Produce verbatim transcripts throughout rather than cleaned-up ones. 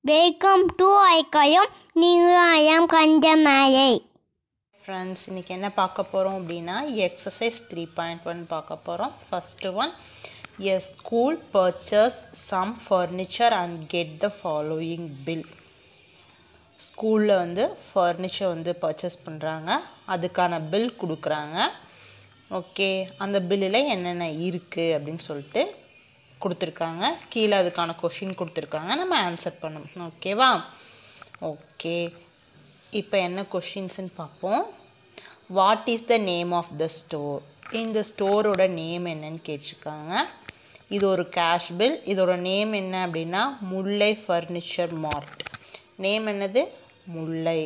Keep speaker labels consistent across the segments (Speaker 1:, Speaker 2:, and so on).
Speaker 1: Welcome to Aikayum New I am Kanjamayai.
Speaker 2: Friends, இன்னைக்கு என்ன பார்க்க போறோம் அப்படினா exercise three point one பார்க்க போறோம். First one, a school purchase some furniture and get the following bill. ஸ்கூல்ல வந்து furniture வந்து purchase பண்றாங்க. அதுக்கான bill கொடுக்கறாங்க. ஓகே, அந்த பில்லில் என்னென்ன இருக்கு அப்படினு சொல்லிட்டு கொடுத்திருக்காங்க. கீழ அதுக்கான क्वेश्चन கொடுத்திருக்காங்க. நம்ம ஆன்சர் பண்ணணும். ஓகேவா? ஓகே. இப்போ என்ன क्वेश्चंस ன்னு பாப்போம். What is the name of the store? இந்த ஸ்டோரோட நேம் என்னன்னு கேட்டிருக்காங்க. இது ஒரு கேஷ் பில். இதோட நேம் என்ன அப்படினா முல்லை ஃபர்னிச்சர் மார்ட். நேம் என்னது? Mullai.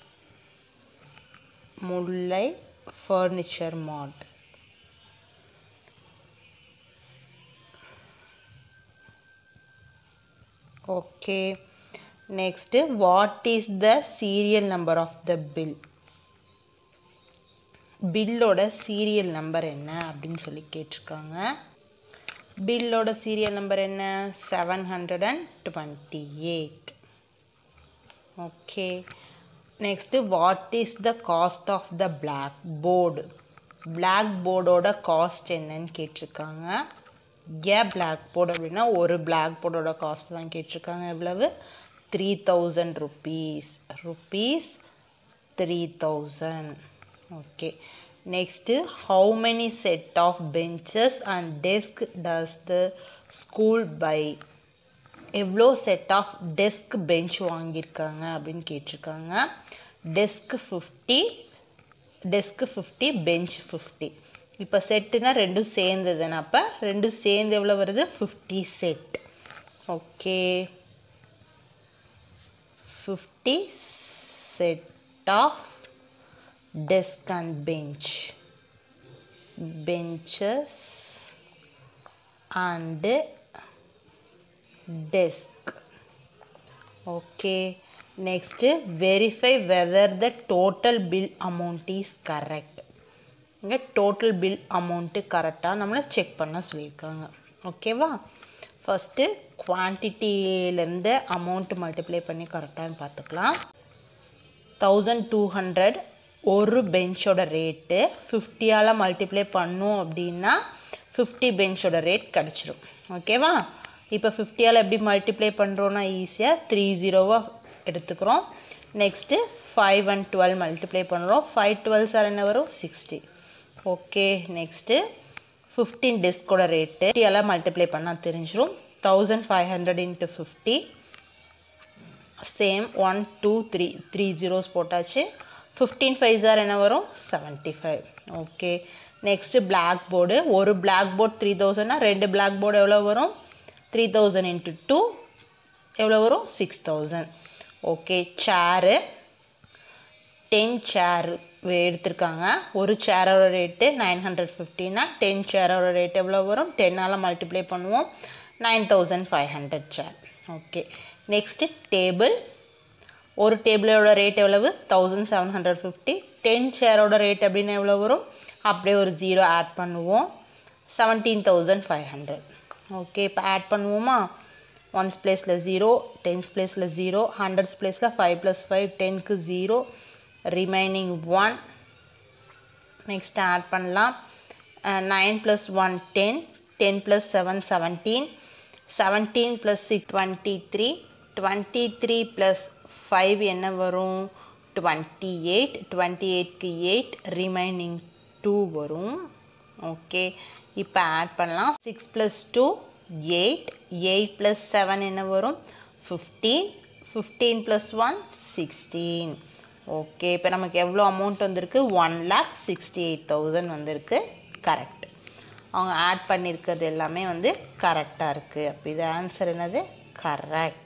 Speaker 2: Mullai furniture mart. Okay. Next, what is the serial number of the bill? பில்லோட சீரியல் நம்பர் என்ன அப்படின்னு சொல்லி கேட்டிருக்காங்க. பில்லோட சீரியல் நம்பர் என்ன? seven hundred twenty-eight. Okay. Next, what is the cost of the blackboard? blackboardோட cost என்னன்னு கேட்டிருக்காங்க. ஏ blackboard அப்படின்னா ஒரு blackboardோட காஸ்ட் தான் கேட்டிருக்காங்க. எவ்வளவு? three thousand rupees. rupees three thousand. Okay. Next, how many set of benches and desk does the school buy? எவ்வளோ set of desk bench வாங்கியிருக்காங்க அப்படின்னு கேட்டிருக்காங்க. Desk fifty, desk fifty, bench fifty. இப்போ செட்டுனா ரெண்டும் சேர்ந்ததுன்னா அப்போ ரெண்டும் சேர்ந்து எவ்வளோ வருது? Fifty set. Okay, fifty set of desk and bench. benches and desk. Okay. Next, verify whether the total bill amount is correct. இங்க total bill amount கரெக்டா நம்மள செக் பண்ண சொல்லிருக்காங்க. ஓகேவா? ஃபர்ஸ்ட் குவாண்டிட்டில இருந்து அமௌண்ட் மல்டிப்ளை பண்ணி கரெக்டான்னு பார்த்துக்கலாம். twelve hundred ஒரு பெஞ்சோட ரேட்டு ஃபிஃப்டியால் மல்டிப்ளை பண்ணோம் அப்படின்னா ஃபிஃப்டி பெஞ்சோட ரேட் கிடச்சிரும். ஓகேவா? இப்போ ஃபிஃப்டியால் எப்படி மல்டிப்ளை பண்ணுறோன்னா ஈஸியாக த்ரீ ஜீரோவாக எடுத்துக்கிறோம். Next five and twelve multiply பண்ணுறோம். ஃபைவ் டுவெல் சார் என்ன வரும்? சிக்ஸ்டி. ஓகே. நெக்ஸ்ட்டு ஃபிஃப்டீன் டெஸ்கோட ரேட்டு ஃபிஃப்டியால் மல்டிப்ளை பண்ணால் தெரிஞ்சிடும். Thousand five hundred into fifty. Same one two three three zeros போட்டாச்சு. ஃபிஃப்டீன் ஃபைவ் ஜார் என்ன வரும்? Seventy five. Okay. Next blackboard. ஒரு பிளாக் போர்டு த்ரீ தௌசண்ட்னா ரெண்டு பிளாக் போர்டு எவ்வளோ வரும்? த்ரீ தௌசண்ட் இன்ட்டு டூ எவ்வளோ வரும்? Six thousand. Okay. Chair ten chair எடுத்திருக்காங்க. ஒரு சேரோட ரேட்டு நைன் ஹண்ட்ரட் ஃபிஃப்டினா டென் சேரோட ரேட் எவ்வளோ வரும்? டென்னால் மல்டிப்ளை பண்ணுவோம். Nine thousand five hundred chair. Okay. Next table. ஒரு டேபிளோட ரேட் எவ்வளவு? Thousand seven hundred fifty. Ten சேரோட ரேட் அப்படின்னு எவ்வளோ வரும்? அப்படியே ஒரு ஜீரோ ஆட் பண்ணுவோம். Seventeen thousand five hundred. Okay. இப்போ ஆட் பண்ணுவோமா? ஒன்ஸ் பிளேஸில் ஜீரோ, டென்ஸ் பிளேஸில் ஜீரோ, ஹண்ட்ரட்ஸ் பிளேஸில் ஃபைவ் ப்ளஸ் ஃபைவ் டென்க்கு zero, remaining one. Next add பண்ணலாம். Nine plus one ten, ten plus seven seventeen, seventeen plus six twenty three, twenty three plus five என்ன வரும்? Twenty eight. Twenty எயிட்க்கு eight, remaining two வரும். Okay. இப்போ add பண்ணலாம். Six plus two eight, eight plus seven என்ன வரும்? Fifteen, fifteen plus one sixteen. Okay. இப்போ நமக்கு எவ்வளோ அமௌண்ட் வந்திருக்கு? One lakh sixty eight thousand வந்திருக்கு. கரெக்ட். அவங்க ஆட் பண்ணியிருக்கிறது எல்லாமே வந்து கரெக்டாக இருக்குது. அப்போ இது ஆன்சர் என்னது? Correct.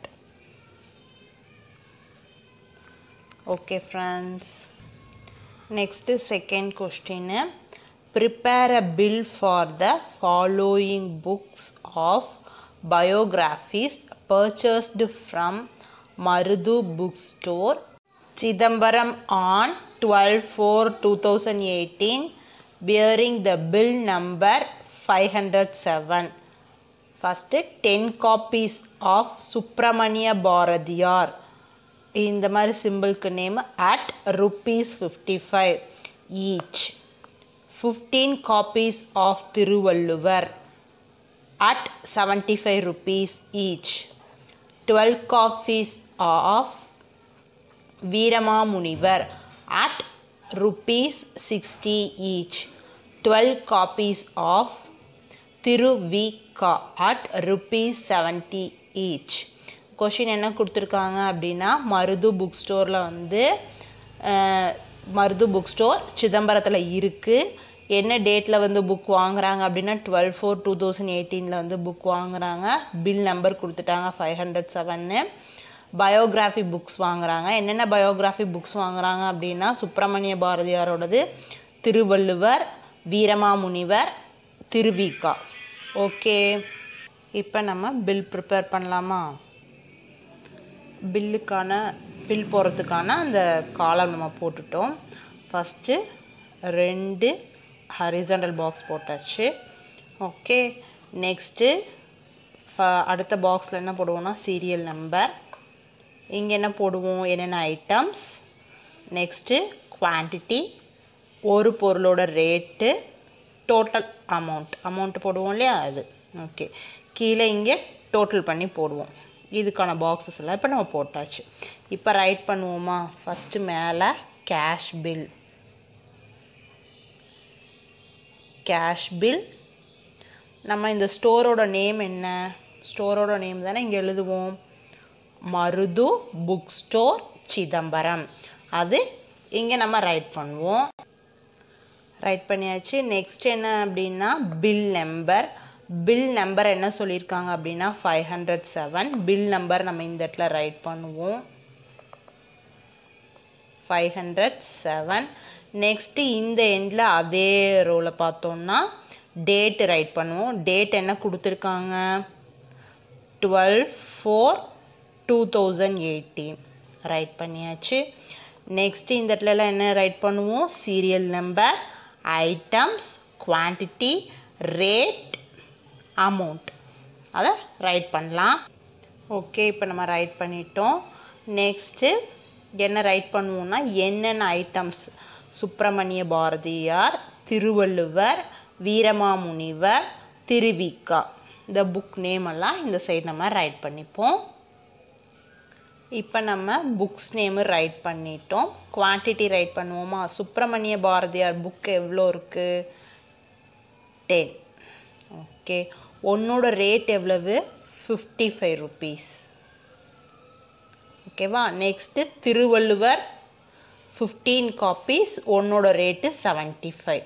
Speaker 2: Okay friends, next second question. Prepare a bill for the following books of biographies purchased from Marudu bookstore, Chidambaram on twelve four two thousand eighteen, bearing the bill number five hundred seven. First ten copies of Subramania Bharathiyar இந்த மாதிரி சிம்பிளுக்கு name at rupees fifty five each. Fifteen copies of Thiruvalluvar at seventy-five rupees each. twelve copies of Veeramamunivar at rupees sixty each. twelve copies of Thiruvika at rupees seventy each. Question என்ன கொடுத்துருக்காங்க அப்படின்னா Marudhu book ஸ்டோரில் வந்து Marudhu book store சிதம்பரத்தில் இருக்குது. என்ன டேட்டில் வந்து புக் வாங்குறாங்க அப்படின்னா டுவெல் ஃபோர் டூ தௌசண்ட் எயிட்டீனில் வந்து புக் வாங்குறாங்க. பில் நம்பர் கொடுத்துட்டாங்க ஃபைவ் ஹண்ட்ரட் செவன்னு. பயோகிராஃபி புக்ஸ் வாங்குறாங்க. என்னென்ன பயோகிராஃபி புக்ஸ் வாங்குறாங்க அப்படின்னா சுப்பிரமணிய பாரதியாரோடது, திருவள்ளுவர், வீரமாமுனிவர், திருவிகா. ஓகே, இப்போ நம்ம பில் ப்ரிப்பேர் பண்ணலாமா? பில்லுக்கான பில் போகிறதுக்கான அந்த காலம் நம்ம போட்டுட்டோம். ஃபஸ்ட்டு ரெண்டு ஹரிசாண்டல் பாக்ஸ் போட்டாச்சு. ஓகே, நெக்ஸ்ட்டு அடுத்த பாக்ஸில் என்ன போடுவோம்னா சீரியல் நம்பர். இங்கே என்ன போடுவோம், என்னென்ன ஐட்டம்ஸ், நெக்ஸ்ட்டு குவான்டிட்டி, ஒரு பொருளோட ரேட்டு, டோட்டல் அமௌண்ட் அமௌண்ட் போடுவோம் இல்லையா அது. ஓகே, கீழே இங்கே டோட்டல் பண்ணி போடுவோம். இதுக்கான பாக்ஸஸ் எல்லாம் இப்போ நம்ம போட்டாச்சு. இப்போ ரைட் பண்ணுவோமா? ஃபஸ்ட்டு மேலே கேஷ் பில், கேஷ் பில். நம்ம இந்த ஸ்டோரோட நேம் என்ன? ஸ்டோரோட நேம் தானே இங்கே எழுதுவோம், மருது புக் ஸ்டோர் சிதம்பரம். அது இங்கே நம்ம ரைட் பண்ணுவோம். ரைட் பண்ணியாச்சு. நெக்ஸ்ட் என்ன அப்படின்னா பில் நம்பர். பில் நம்பர் என்ன சொல்லியிருக்காங்க அப்படின்னா five hundred seven. Bill number நம்ம இந்த இடத்துல ரைட் பண்ணுவோம், ஃபைவ் ஹண்ட்ரட் செவன். நெக்ஸ்ட்டு இந்த எண்டில் அதே ரோவில் பார்த்தோம்னா டேட்டு ரைட் பண்ணுவோம். டேட் என்ன கொடுத்துருக்காங்க, twelve four two thousand eighteen write பண்ணியாச்சு. நெக்ஸ்ட்டு இந்த இடத்துலலாம் என்ன ரைட் பண்ணுவோம், serial number, items, quantity, rate, amount, அதை ரைட் பண்ணலாம். ஓகே, இப்போ நம்ம ரைட் பண்ணிட்டோம். நெக்ஸ்ட்டு என்ன ரைட் பண்ணுவோம்னா என்னென்ன ஐட்டம்ஸ், சுப்பிரமணிய பாரதியார், திருவள்ளுவர், வீரமாமுனிவர், திருவிகா, இந்த புக் நேம் எல்லாம் இந்த சைடு நம்ம ரைட் பண்ணிப்போம். இப்போ நம்ம புக்ஸ் நேமு ரைட் பண்ணிட்டோம். குவான்டிட்டி ரைட் பண்ணுவோமா? சுப்பிரமணிய பாரதியார் புக் எவ்வளோ இருக்குது, டென். ஓகே, ஒன்னோட ரேட் எவ்வளவு, ஃபிஃப்டி ஃபைவ் ருபீஸ். ஓகேவா? நெக்ஸ்ட்டு திருவள்ளுவர் ஃபிஃப்டீன் காப்பீஸ், ஒன்னோட rate seventy five.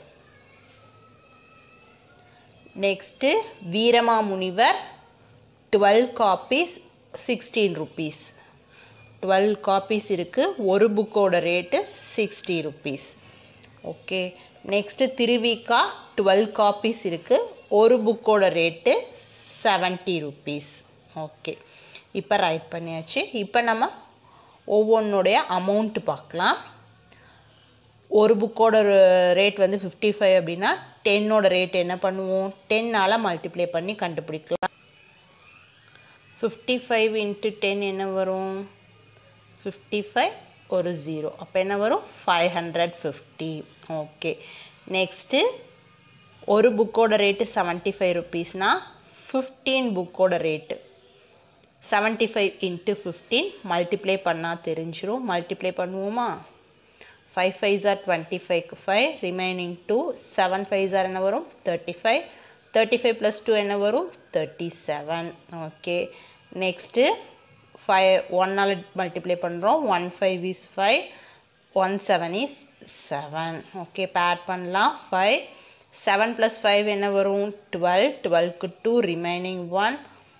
Speaker 2: Next Veeramamunivar twelve copies, sixteen rupees. Twelve copies இருக்குது, ஒரு புக்கோட rate sixty rupees. Okay, next Thiruvika twelve copies இருக்குது, ஒரு புக்கோட ரேட்டு செவன்ட்டி ருபீஸ். ஓகே, இப்போ ரைட் பண்ணியாச்சு. இப்போ நம்ம ஒவ்வொன்றுடைய அமௌண்ட்டு பார்க்கலாம். ஒரு புக்கோட ரேட் வந்து ஃபிஃப்டி ஃபைவ் அப்படின்னா டென்னோட ரேட் என்ன பண்ணுவோம், டென்னால் மல்டிப்ளை பண்ணி கண்டுபிடிக்கலாம். ஃபிஃப்டி ஃபைவ் இன்ட்டு டென் என்ன வரும், ஃபிஃப்டி ஃபைவ் ஒரு ஜீரோ, அப்போ என்ன வரும், five hundred fifty. Okay, next ஒரு புக்கோட ரேட்டு செவன்ட்டி ஃபைவ் ருபீஸ்னால் ஃபிஃப்டீன் புக்கோட rate seventy five into fifteen multiply பண்ணால் தெரிஞ்சிடும். மல்டிப்ளை பண்ணுவோமா? ஃபைவ் ஃபைவ் ஆர் டுவெண்ட்டி ஃபைவ்க்கு five, remaining two, seven five are என்ன வரும், thirty five. Thirty five plus two என்ன வரும், thirty seven. Okay, next five ஒன்னால் மல்டிப்ளை பண்ணுறோம். One five is five, one seven is seven. Okay, இப்போ add பண்ணலாம். Five seven plus five என்ன வரும், டுவெல். டுவெல்க்கு two, remaining one.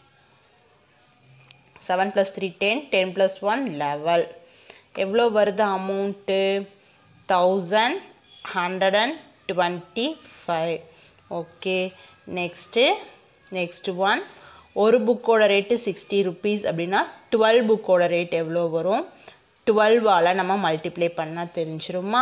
Speaker 2: Seven plus three ten, ten plus one eleven. எவ்வளோ வருது amount, thousand hundred and twenty five. Okay, next next one, ஒரு புக்கோட rate sixty rupees அப்படின்னா டுவெல் புக்கோட ரேட் எவ்வளோ வரும், டுவெல்வால் நம்ம மல்டிப்ளை பண்ணால் தெரிஞ்சிருமா?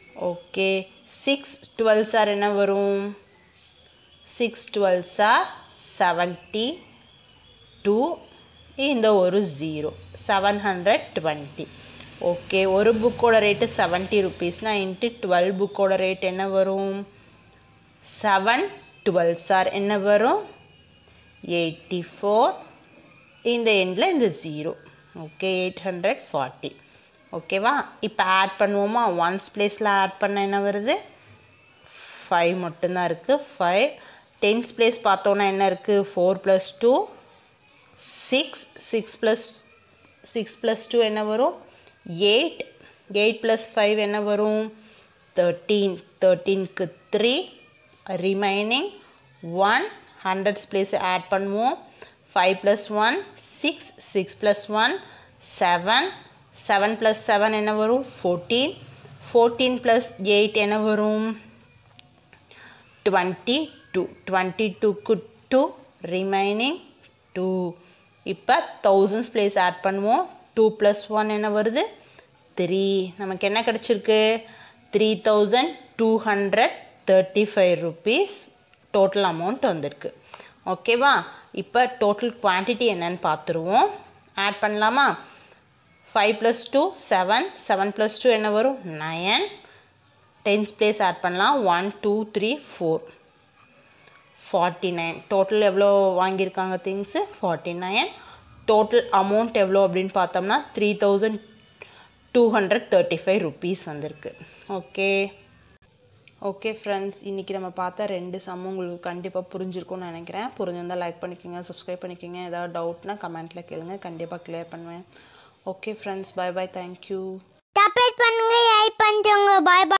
Speaker 2: ஓகே, சிக்ஸ் டுவெல் சார் என்ன வரும், six twelve sir seventy two இந்த ஒரு zero seven hundred twenty okay ஒரு புக்கோட ரேட்டு செவன்ட்டி ருபீஸ்னால் இன்ட்டு டுவெல் புக்கோட ரேட் என்ன வரும் செவன் டுவெல் சார் என்ன வரும் எயிட்டி ஃபோர் இந்த எண்டில் இந்த zero okay eight hundred forty ஓகேவா இப்போ ஆட் பண்ணுவோமா ஒன்ஸ் பிளேஸில் ஆட் பண்ண என்ன வருது ஃபைவ் மட்டும்தான் இருக்குது ஃபைவ் டென்ஸ் பிளேஸ் பார்த்தோன்னா என்ன இருக்குது four plus two six six plus six plus two என்ன வரும் எயிட் எயிட் ப்ளஸ் ஃபைவ் என்ன வரும் தேர்ட்டீன் தேர்ட்டீனுக்கு three remaining one hundreds place add பண்ணுவோம் five plus one six six plus one seven seven plus seven என்ன வரும் fourteen fourteen plus eight என்ன வரும் டுவெண்ட்டி டூ டுவெண்ட்டி டூக்கு டூ ரிமைனிங் டூ இப்போ தௌசண்ட்ஸ் பிளேஸ் ஆட் பண்ணுவோம் two plus one என்ன வருது த்ரீ நமக்கு என்ன கிடச்சிருக்கு three thousand two hundred thirty five rupees total amount வந்திருக்கு ஓகேவா இப்போ டோட்டல் குவான்டிட்டி என்னன்னு பார்த்துருவோம் ஆட் பண்ணலாமா five plus two seven seven plus two என்ன வரும் நயன் டென்ஸ் பிளேஸ் ஆட் பண்ணலாம் one two three four forty nine total எவ்வளோ வாங்கியிருக்காங்க things forty nine total amount எவ்வளோ அப்படின்னு பார்த்தோம்னா three thousand two hundred thirty five rupees வந்திருக்கு ஓகே ஓகே ஃப்ரெண்ட்ஸ் இன்றைக்கி நம்ம பார்த்தா ரெண்டு சம் உங்களுக்கு கண்டிப்பாக புரிஞ்சிருக்கும்னு நினைக்கிறேன் புரிஞ்சிருந்தால் லைக் பண்ணிக்கோங்க சப்ஸ்கிரைப் பண்ணிக்கோங்க ஏதாவது டவுட்னா கமெண்ட்டில் கேளுங்க கண்டிப்பாக கிளியர் பண்ணுவேன் okay friends bye bye thank you
Speaker 1: support பண்ணுங்க லைக் பண்ணுங்க பாய் பாய்